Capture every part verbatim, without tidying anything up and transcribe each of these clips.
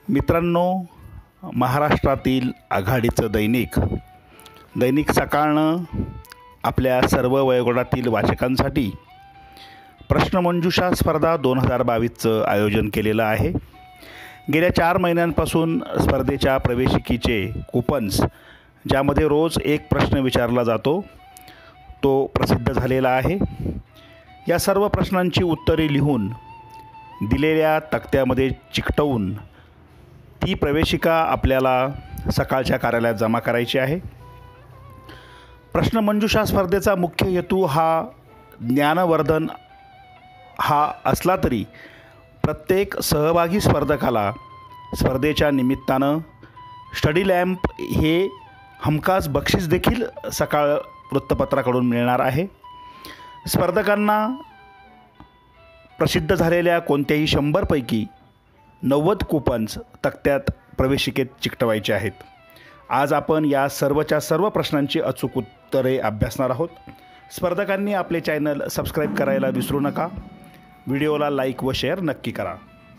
मित्रांनो, महाराष्ट्रातील आघाडीचं दैनिक दैनिक सकाळनं आपल्या सर्व वयोगटातील वाचकांसाठी प्रश्नमंजुषा स्पर्धा दोन हजार बावीसचं आयोजन केलेलं आहे. गेल्या चार महिन्यांपासून स्पर्धेच्या प्रवेशिकीचे कुपन्स, ज्यामध्ये रोज एक प्रश्न विचारला जातो, तो प्रसिद्ध झालेला आहे. या सर्व प्रश्नांची उत्तरे लिहून दिलेल्या तक्त्यामध्ये चिकटवून ती प्रवेशिका आपल्याला सकाळच्या कार्यालयात जमा करायची आहे. प्रश्नमंजुषा स्पर्धेचा मुख्य हेतू हा ज्ञानवर्धन हा असला तरी प्रत्येक सहभागी स्पर्धकाला स्पर्धेच्या निमित्तानं स्टडी लॅम्प हे हमखास बक्षीस देखील सकाळ वृत्तपत्राकडून मिळणार आहे. स्पर्धकांना प्रसिद्ध झालेल्या कोणत्याही शंभरपैकी नव्वद कुपन्स तक्त्यात प्रवेशिकेत चिकटवायचे आहेत. आज आपण या सर्वच्या सर्व प्रश्नांची अचूक उत्तरे अभ्यासणार आहोत. स्पर्धकांनी आपले चॅनल सबस्क्राईब करायला विसरू नका. व्हिडिओला लाईक व शेअर नक्की करा.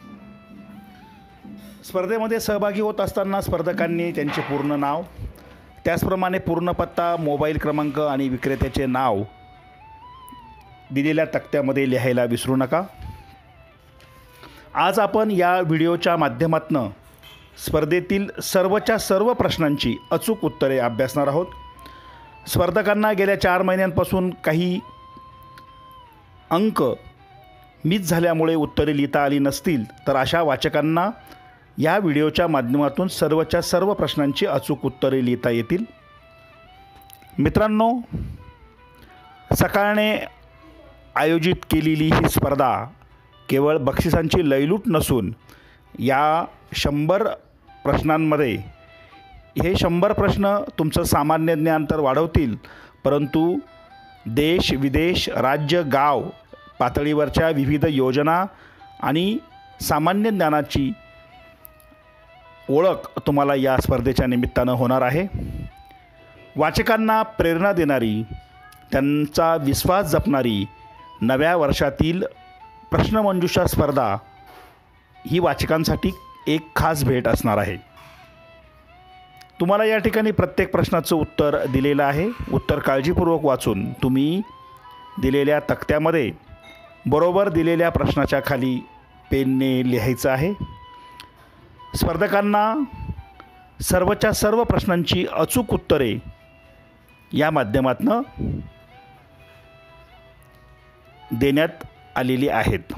स्पर्धेमध्ये सहभागी होत असताना स्पर्धकांनी त्यांचे पूर्ण नाव, त्याचप्रमाणे पूर्ण पत्ता, मोबाईल क्रमांक आणि विक्रेत्याचे नाव दिलेल्या तक्त्यामध्ये लिहायला विसरू नका. आज आपण या व्हिडिओच्या माध्यमातून स्पर्धेतील सर्वच्या सर्व प्रश्नांची अचूक उत्तरे अभ्यासणार आहोत. स्पर्धकांना गेल्या चार महिन्यांपासून काही अंक मिस झाल्यामुळे उत्तरे लिहिता आली नसतील, तर अशा वाचकांना या व्हिडिओच्या माध्यमातून सर्वच्या सर्व प्रश्नांची अचूक उत्तरे लिहिता येतील. मित्रांनो, सकाळने आयोजित केलेली ही स्पर्धा केवळ बक्षिसांची लयलूट नसून या शंभर प्रश्नांमध्ये हे शंभर प्रश्न तुमचं सामान्य ज्ञान तर वाढवतील, परंतु देश, विदेश, राज्य, गाव पातळीवरच्या विविध योजना आणि सामान्य ज्ञानाची ओळख तुम्हाला या स्पर्धेच्या निमित्तानं होणार आहे. वाचकांना प्रेरणा देणारी, त्यांचा विश्वास जपणारी नव्या वर्षातील प्रश्नमंजुषा स्पर्धा ही वाचकांसाठी एक खास भेट असणार आहे. तुम्हाला या ठिकाणी प्रत्येक प्रश्नाचं उत्तर दिलेलं आहे. उत्तर काळजीपूर्वक वाचून तुम्ही दिलेल्या तक्त्यामध्ये बरोबर दिलेल्या प्रश्नाच्या खाली पेनने लिहायचं आहे. स्पर्धकांना सर्वच्या सर्व प्रश्नांची अचूक उत्तरे या माध्यमातून देण्यात आलेली आहेत.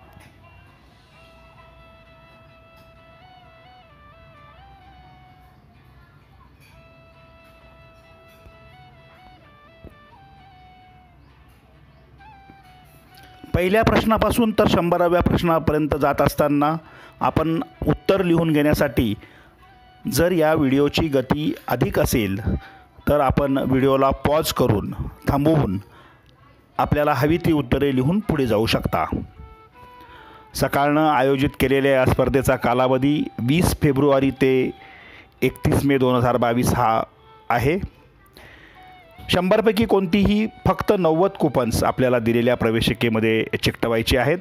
पहिल्या प्रश्नापासून तर शंभराव्या प्रश्नापर्यंत जात असताना आपण उत्तर लिहून घेण्यासाठी जर या व्हिडिओची गती अधिक असेल तर आपण व्हिडिओला पॉज करून थांबवून आपल्याला हवी ती उत्तरे लिहून पुढे जाऊ शकता. सकाळनं आयोजित केलेल्या या स्पर्धेचा कालावधी वीस फेब्रुवारी ते एकतीस मे दोन हजार बावीस हा आहे. शंभरपैकी कोणतीही फक्त नव्वद कुपन्स आपल्याला दिलेल्या प्रवेशिकेमध्ये चिकटवायची आहेत.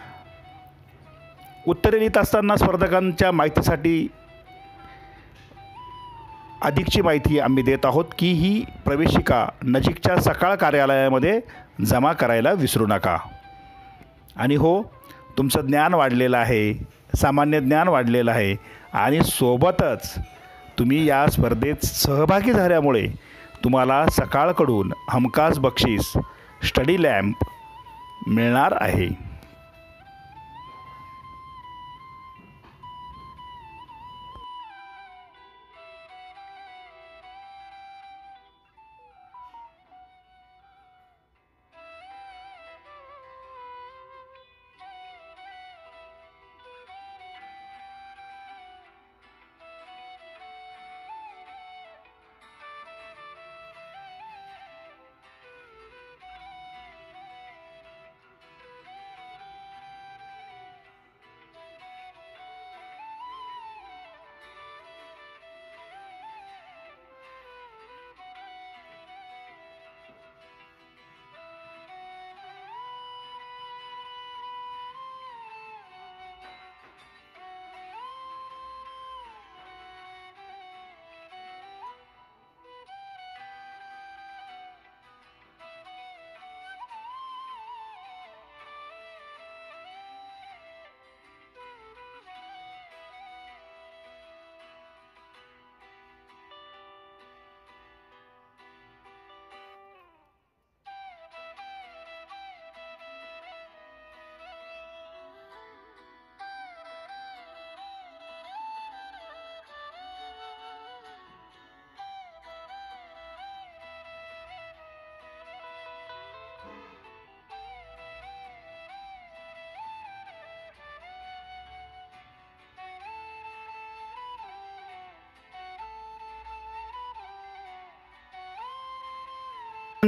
उत्तरे लिहित असताना स्पर्धकांच्या माहितीसाठी अधिकची माहिती आम्ही देत आहोत की ही प्रवेशिका नजीकच्या सकाळ कार्यालयामध्ये जमा करायला विसरू नका. आणि हो, तुमचं ज्ञान वाढलेलं आहे, सामान्य ज्ञान वाढलेलं आहे आणि सोबतच तुम्ही या स्पर्धेत सहभागी झाल्यामुळे तुम्हाला सकाळकडून हमखास बक्षीस स्टडी लॅम्प मिळणार आहे.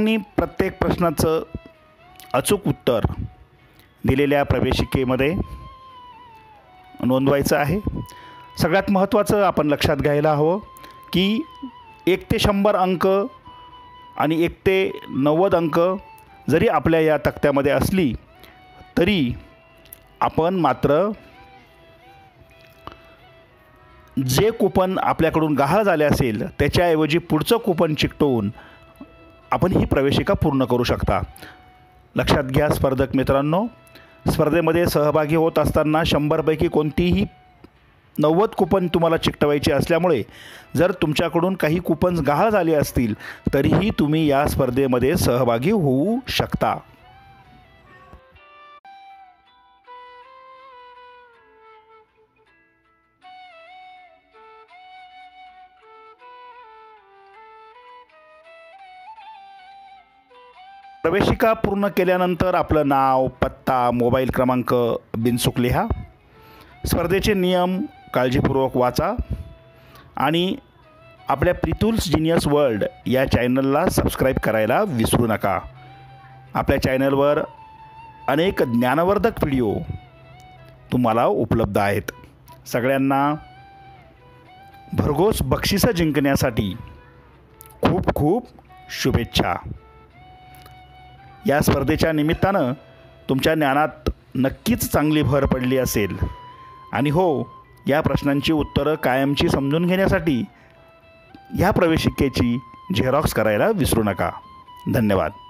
विद्यार्थ्यांनी प्रत्येक प्रश्नाचं अचूक उत्तर दिलेल्या प्रवेशिकेमध्ये नोंदवायचं आहे. सगळ्यात महत्त्वाचं आपण लक्षात घ्यायला हवं की एक ते शंभर अंक आणि एक ते नव्वद अंक जरी आपल्या या तक्त्यामध्ये असली तरी आपण मात्र जे कूपन आपल्याकडून गहाळ झाले असेल त्याच्याऐवजी पुढचं कूपन चिकटवून आपण ही प्रवेशिका पूर्ण करू शकता. लक्षात घ्या स्पर्धक मित्रांनो, स्पर्धेमध्ये सहभागी होत असताना शंभरपैकी कोणतीही नव्वद कूपन तुम्हाला चिकटवायचे असल्यामुळे जर तुमच्याकडून काही कूपन्स गहाळ झाले असतील तरीही तुम्ही या स्पर्धेमध्ये सहभागी होऊ शकता. प्रवेशिका पूर्ण केल्यानंतर आपलं नाव, पत्ता, मोबाईल क्रमांक बिनचूक लिहा. स्पर्धेचे नियम काळजीपूर्वक वाचा आणि आपल्या प्रितुल्स जिनियस वर्ल्ड या चॅनलला सबस्क्राईब करायला विसरू नका. आपल्या चॅनलवर अनेक ज्ञानवर्धक व्हिडिओ तुम्हाला उपलब्ध आहेत. सगळ्यांना भरघोस बक्षिसं जिंकण्यासाठी खूप खूप शुभेच्छा. या स्पर्धेच्या निमित्तानं तुमच्या ज्ञानात नक्कीच चांगली भर पडली असेल आणि हो, या प्रश्नांची उत्तरं कायमची समजून घेण्यासाठी ह्या प्रवेशिकेची झेरॉक्स करायला विसरू नका. धन्यवाद.